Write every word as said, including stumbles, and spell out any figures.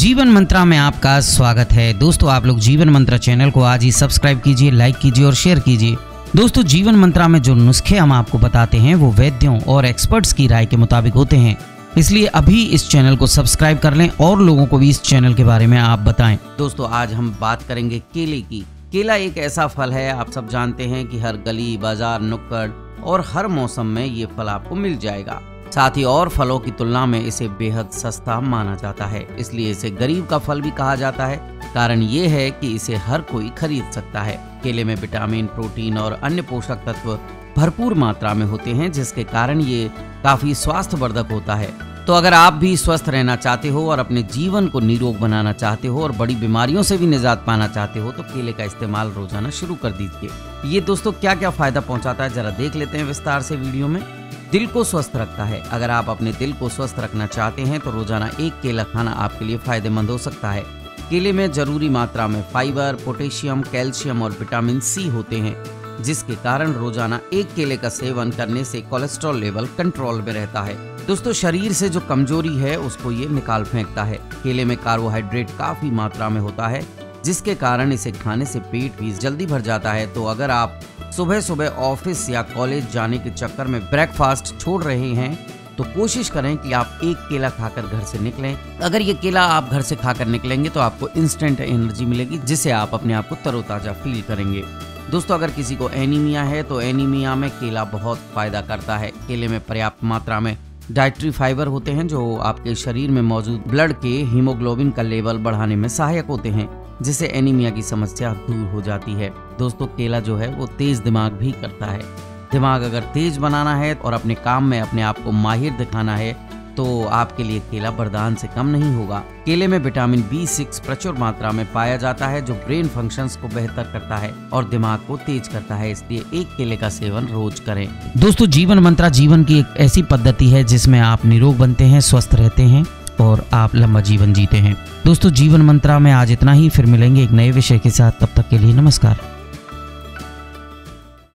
जीवन मंत्रा में आपका स्वागत है। दोस्तों आप लोग जीवन मंत्रा चैनल को आज ही सब्सक्राइब कीजिए, लाइक कीजिए और शेयर कीजिए। दोस्तों जीवन मंत्रा में जो नुस्खे हम आपको बताते हैं वो वैद्यों और एक्सपर्ट्स की राय के मुताबिक होते हैं, इसलिए अभी इस चैनल को सब्सक्राइब कर लें और लोगों को भी इस चैनल के बारे में आप बताएं। दोस्तों आज हम बात करेंगे केले की। केला एक ऐसा फल है, आप सब जानते हैं कि हर गली बाजार नुक्कड़ और हर मौसम में ये फल आपको मिल जाएगा। साथ ही और फलों की तुलना में इसे बेहद सस्ता माना जाता है, इसलिए इसे गरीब का फल भी कहा जाता है। कारण ये है कि इसे हर कोई खरीद सकता है। केले में विटामिन, प्रोटीन और अन्य पोषक तत्व भरपूर मात्रा में होते हैं, जिसके कारण ये काफी स्वास्थ्यवर्धक होता है। तो अगर आप भी स्वस्थ रहना चाहते हो और अपने जीवन को निरोग बनाना चाहते हो और बड़ी बीमारियों से भी निजात पाना चाहते हो तो केले का इस्तेमाल रोजाना शुरू कर दीजिए। ये दोस्तों क्या क्या फायदा पहुंचाता है जरा देख लेते हैं विस्तार से वीडियो में। दिल को स्वस्थ रखता है। अगर आप अपने दिल को स्वस्थ रखना चाहते हैं तो रोजाना एक केला खाना आपके लिए फायदेमंद हो सकता है। केले में जरूरी मात्रा में फाइबर, पोटेशियम, कैल्शियम और विटामिन सी होते हैं, जिसके कारण रोजाना एक केले का सेवन करने से कोलेस्ट्रॉल लेवल कंट्रोल में रहता है। दोस्तों शरीर से जो कमजोरी है उसको ये निकाल फेंकता है। केले में कार्बोहाइड्रेट काफी मात्रा में होता है, जिसके कारण इसे खाने से पेट भी जल्दी भर जाता है। तो अगर आप सुबह सुबह ऑफिस या कॉलेज जाने के चक्कर में ब्रेकफास्ट छोड़ रहे हैं तो कोशिश करें कि आप एक केला खाकर घर से निकलें। अगर ये केला आप घर से खाकर निकलेंगे तो आपको इंस्टेंट एनर्जी मिलेगी, जिससे आप अपने आप को तरोताजा फील करेंगे। दोस्तों अगर किसी को एनीमिया है तो एनीमिया में केला बहुत फायदा करता है। केले में पर्याप्त मात्रा में डाइटरी फाइबर होते हैं जो आपके शरीर में मौजूद ब्लड के हीमोग्लोबिन का लेवल बढ़ाने में सहायक होते हैं, जिससे एनीमिया की समस्या दूर हो जाती है। दोस्तों केला जो है वो तेज दिमाग भी करता है। दिमाग अगर तेज बनाना है और अपने काम में अपने आप को माहिर दिखाना है तो आपके लिए केला वरदान से कम नहीं होगा। केले में विटामिन बी सिक्स प्रचुर मात्रा में पाया जाता है, जो ब्रेन फंक्शंस को बेहतर करता है और दिमाग को तेज करता है, इसलिए एक केले का सेवन रोज करें। दोस्तों जीवन मंत्रा जीवन की एक ऐसी पद्धति है जिसमें आप निरोग बनते हैं, स्वस्थ रहते हैं और आप लंबा जीवन जीते हैं। दोस्तों जीवन मंत्रा में आज इतना ही, फिर मिलेंगे एक नए विषय के साथ। तब तक के लिए नमस्कार।